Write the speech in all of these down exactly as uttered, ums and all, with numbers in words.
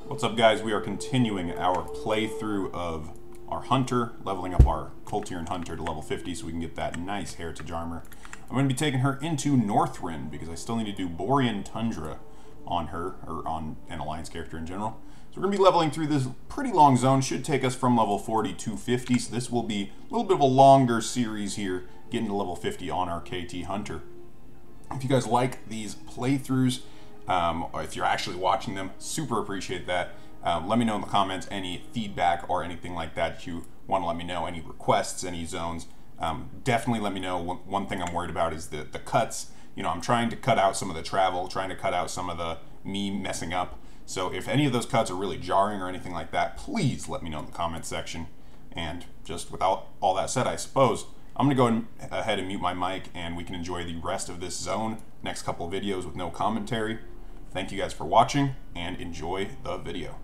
What's up, guys? We are continuing our playthrough of our Hunter, leveling up our Coltiran Hunter to level fifty so we can get that nice Heritage armor. I'm going to be taking her into Northrend because I still need to do Borean Tundra on her, or on an Alliance character in general. So we're going to be leveling through this pretty long zone. Should take us from level forty to fifty, so this will be a little bit of a longer series here, getting to level fifty on our K T Hunter. If you guys like these playthroughs, Um, or if you're actually watching them, super appreciate that. Um, let me know in the comments any feedback or anything like that that you want to let me know, any requests, any zones. Um, definitely let me know. One, one thing I'm worried about is the, the cuts. You know, I'm trying to cut out some of the travel, trying to cut out some of the me messing up. So if any of those cuts are really jarring or anything like that, please let me know in the comments section. And just without all that said, I suppose I'm going to go ahead and mute my mic and we can enjoy the rest of this zone, next couple videos with no commentary. Thank you guys for watching, and enjoy the video.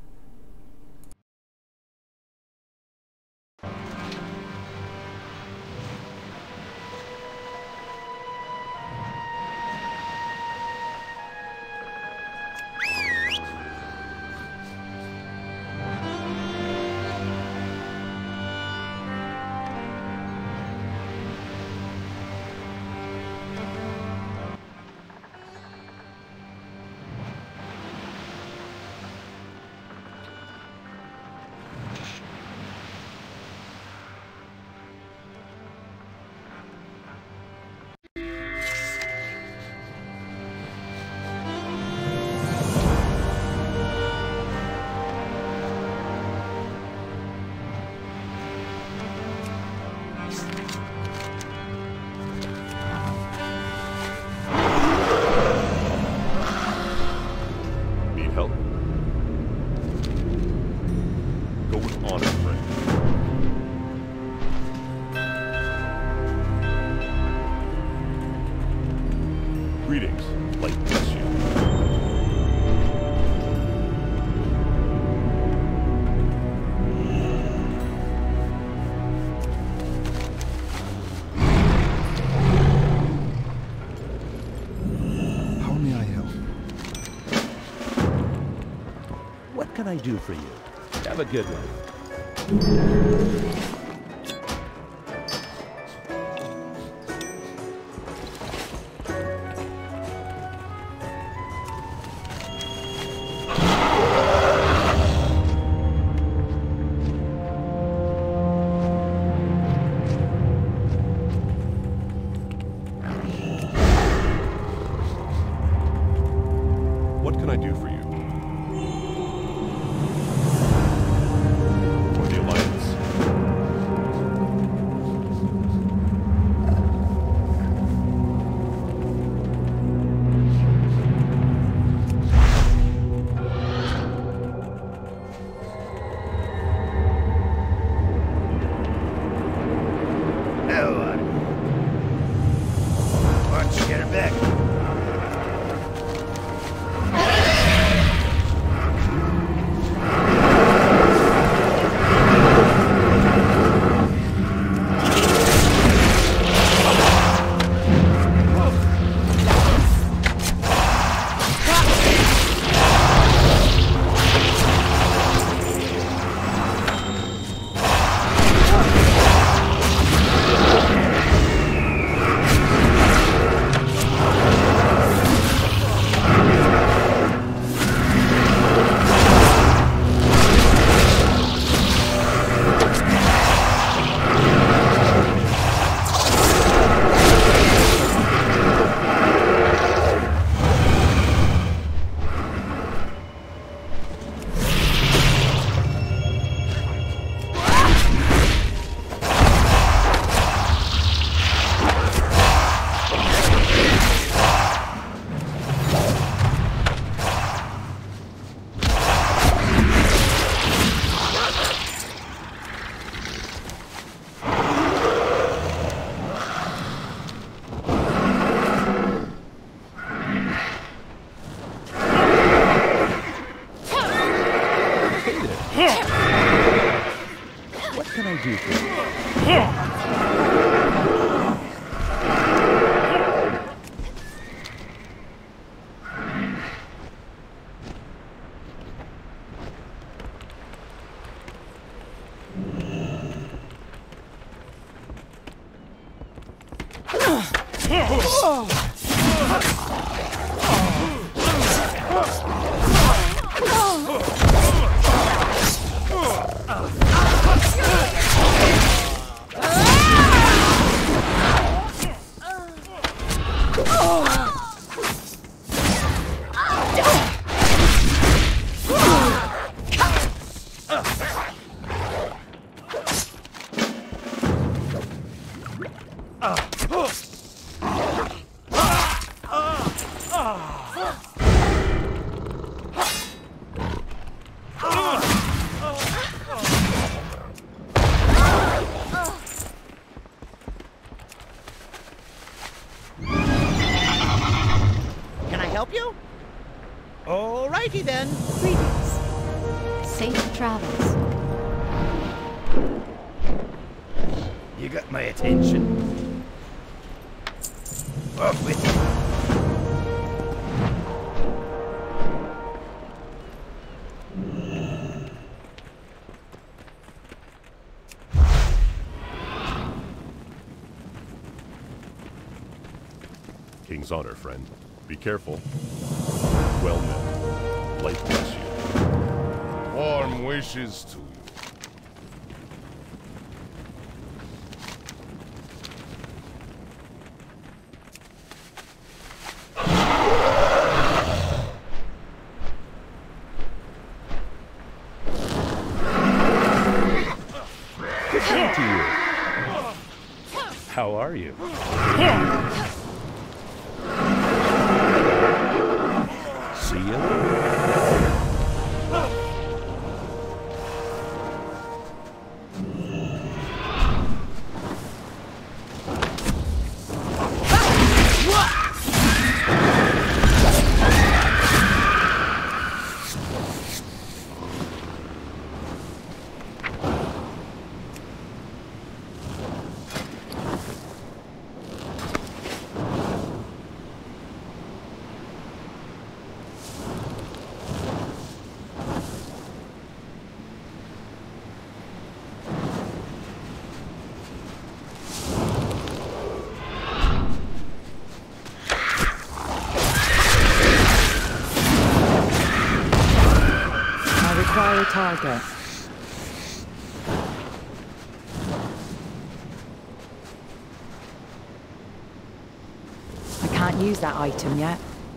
Greetings, light bless you. How may I help? What can I do for you? Have a good one. What can I do for you? For the Alliance. Oh, uh, why don't you get her back? What can I do for you? Alrighty then. Greetings. Safe travels. You got my attention. Off with you. King's honor, friend. Be careful. Well met. Light bless you. Warm wishes to you. Good day to you. How are you? See ya. Require target. I can't use that item yet.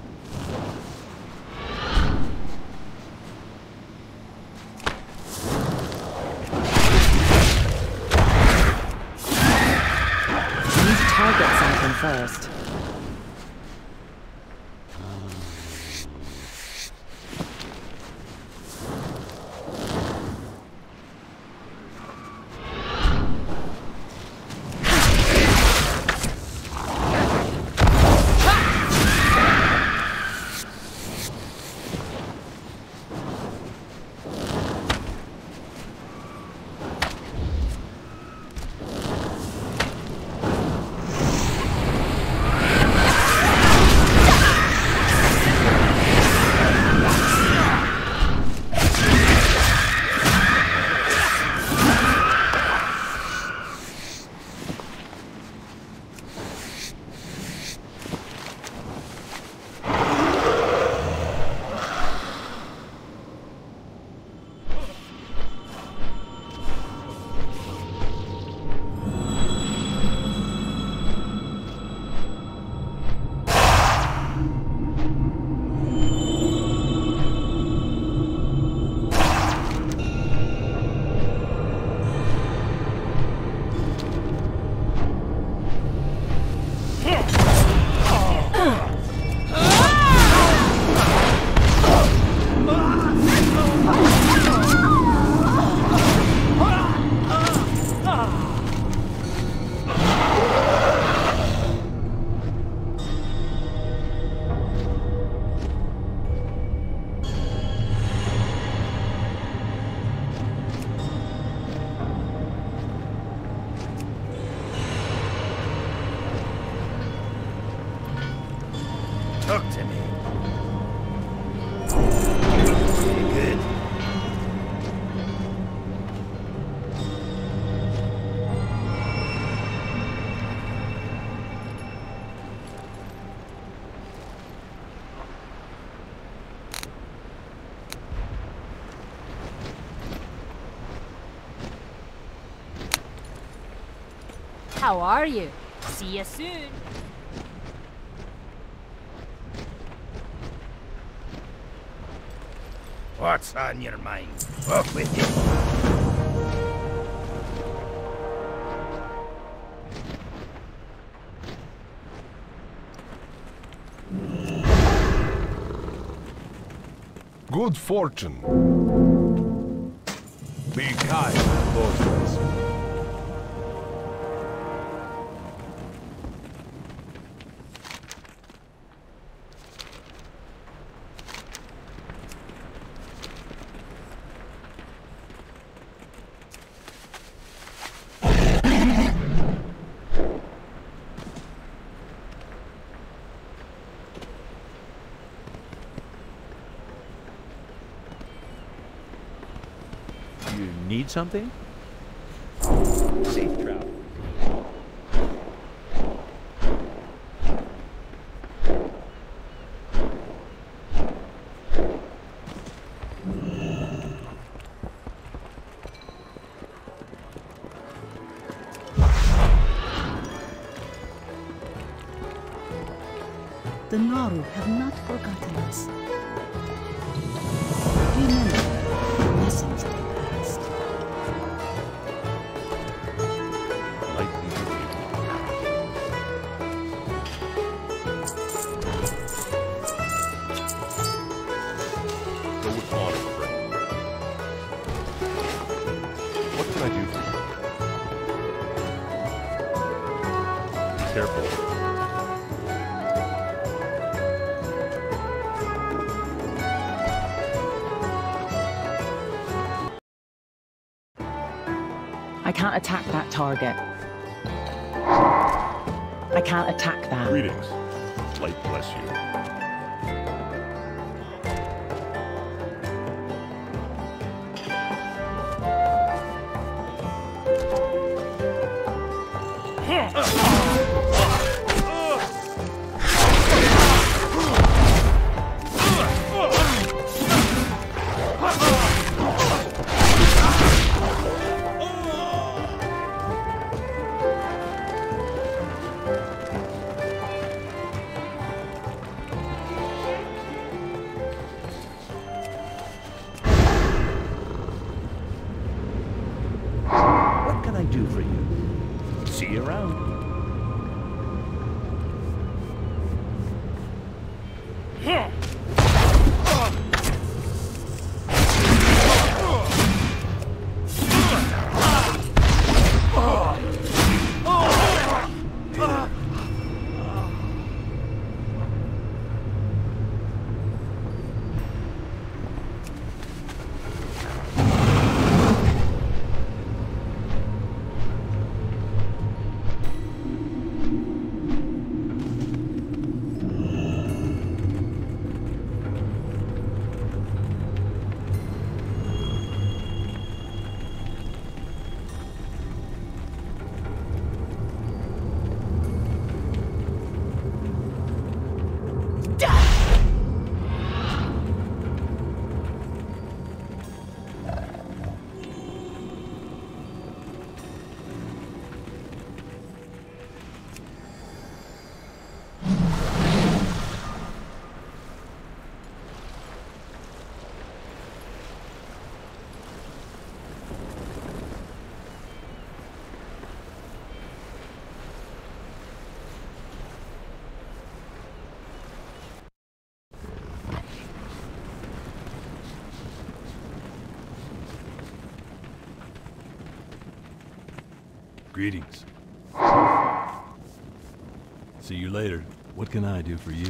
I need to target something first. How are you? See you soon. What's on your mind? Off with you. Good fortune. Be kind to those ones. You need something? Safe travel. The Naru have not forgotten us. Remember the lessons they passed. Lightly forgiven. Go with honor, friend. What can I do for you? Be careful. I can't attack that target. I can't attack that. Greetings. Light bless you. What can I do for you? See you around. Greetings. See you later. What can I do for you?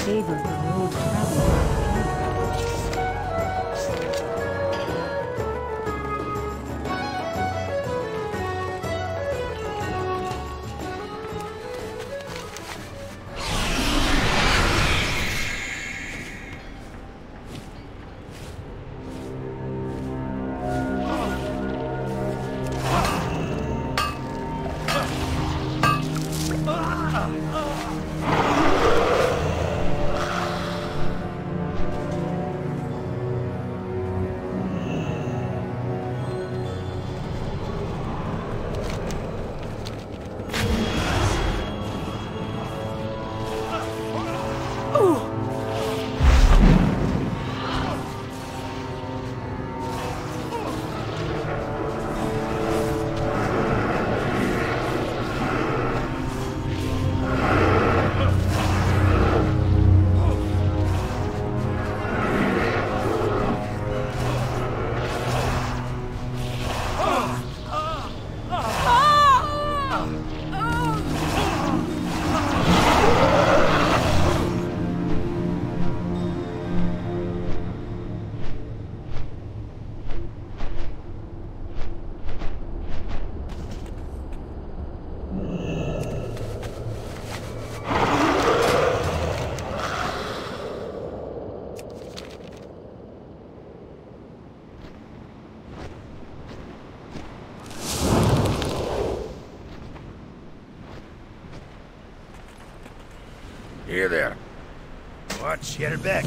favor the road traveled. Here there. Watch your back.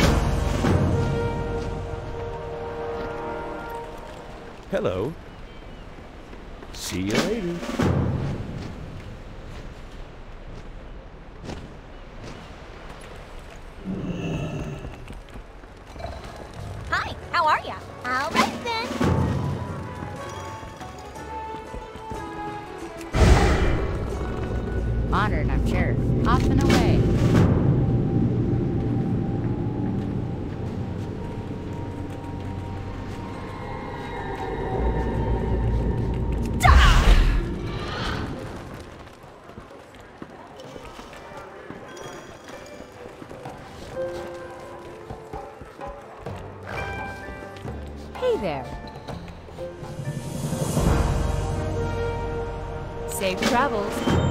Hello. See you later. Hi, how are ya? All right then. Honored, I'm sure. Off and away. Hey there. Safe travels.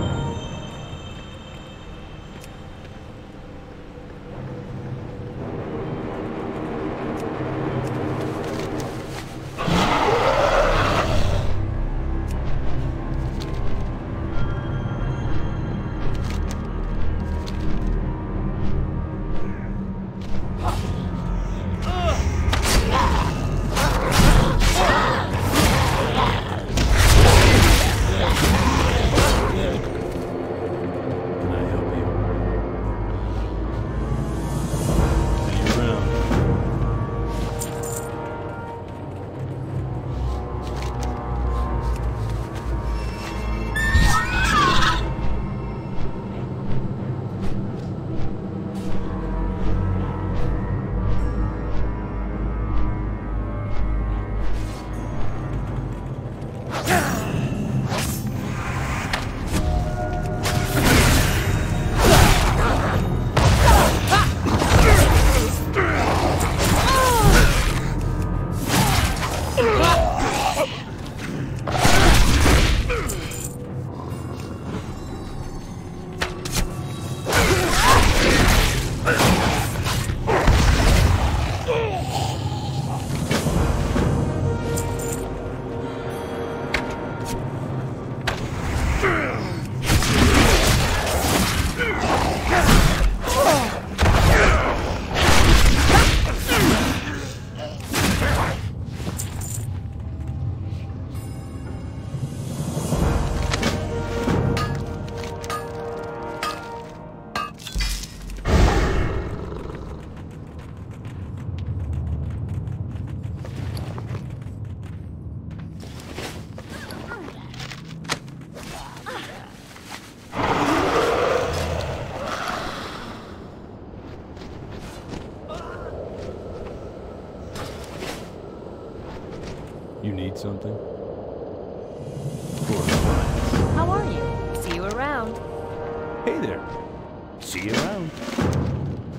You need something? How are you? See you around. Hey there. See you around.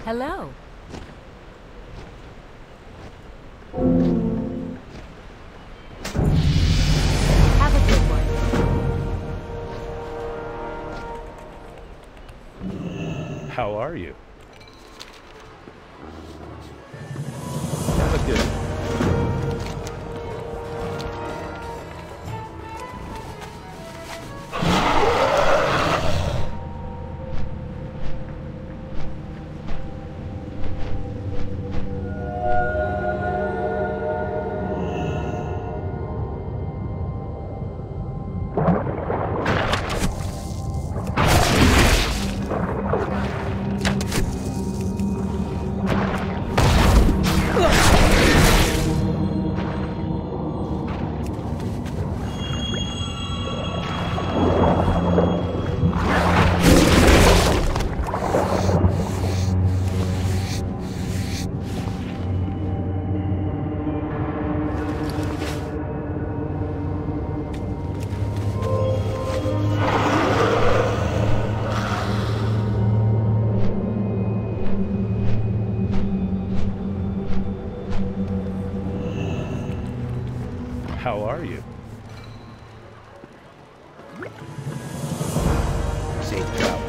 Hello. Have a good one. How are you? Have a good one. How are you? Safe travel.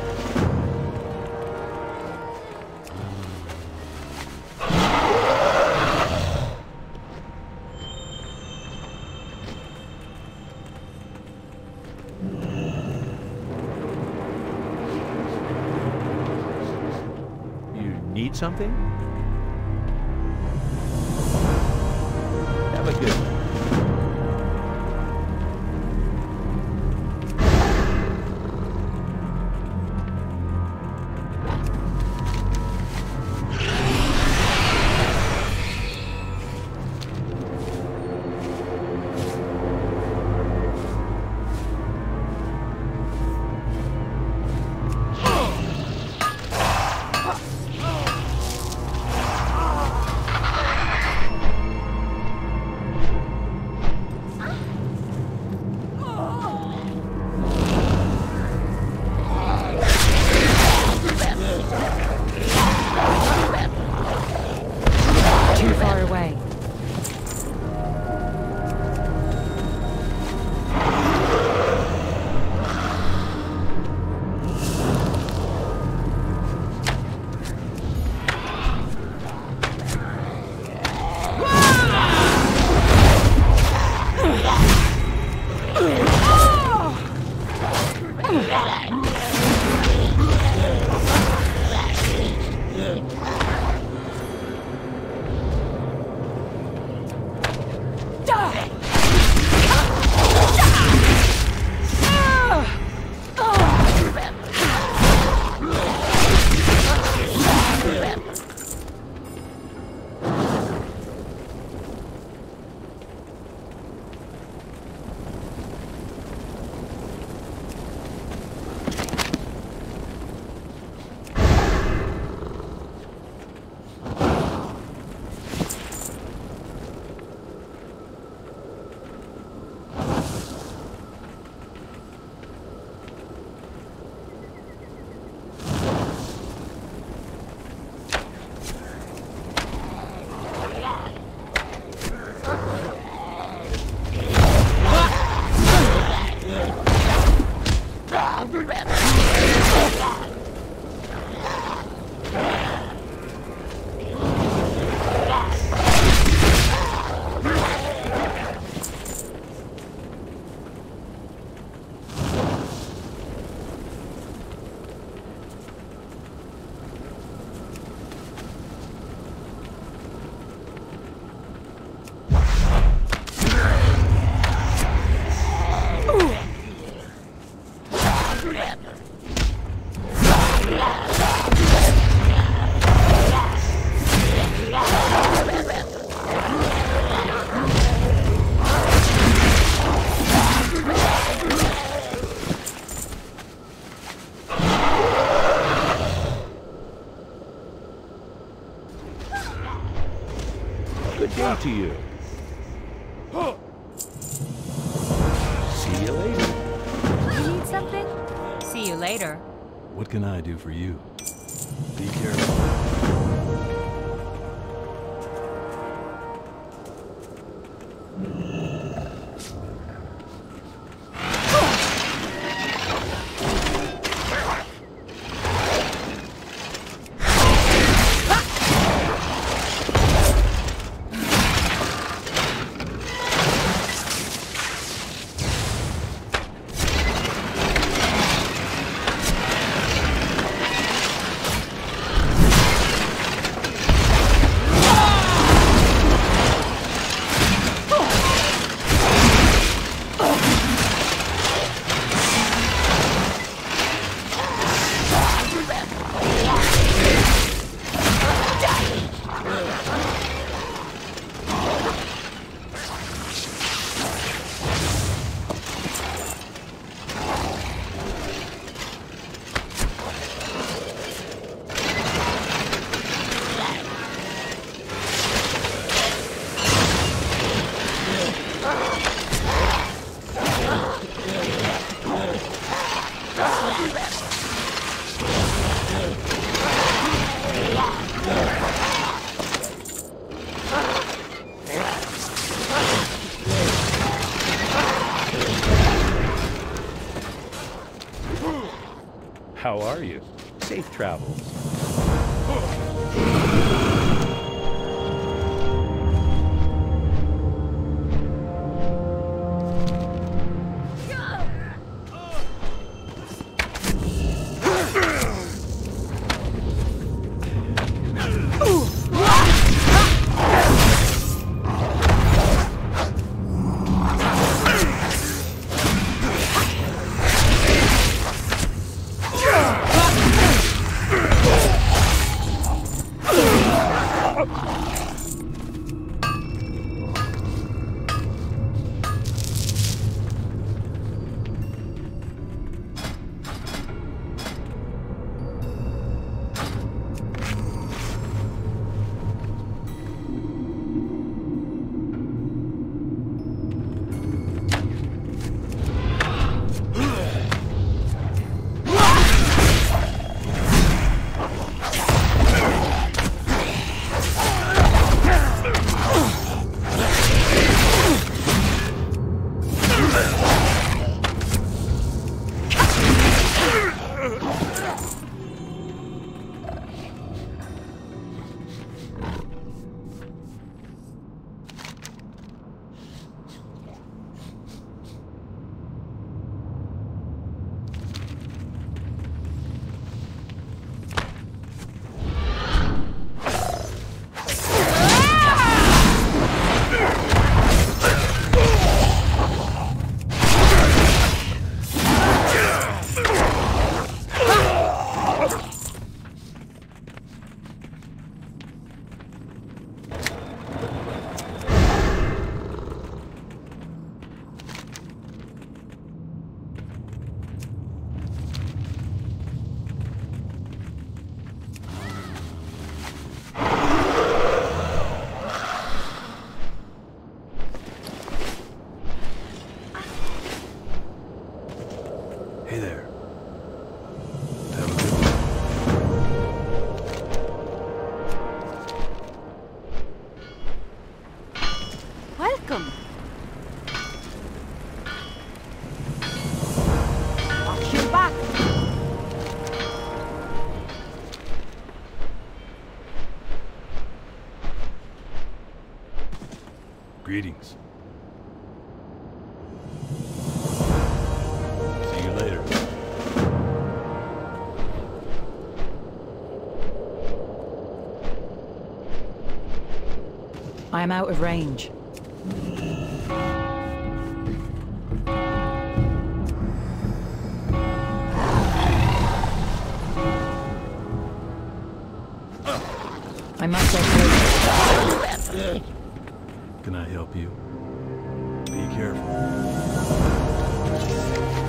You need something? Have a good one. Too far away. Good day to you. See you later. You need something? See you later. What can I do for you? Be careful. How are you? Safe travels. Hey there. Have a good one. Welcome. Watch your back. Greetings. See you later. I am out of range. I must go through. Can I help you? Be careful.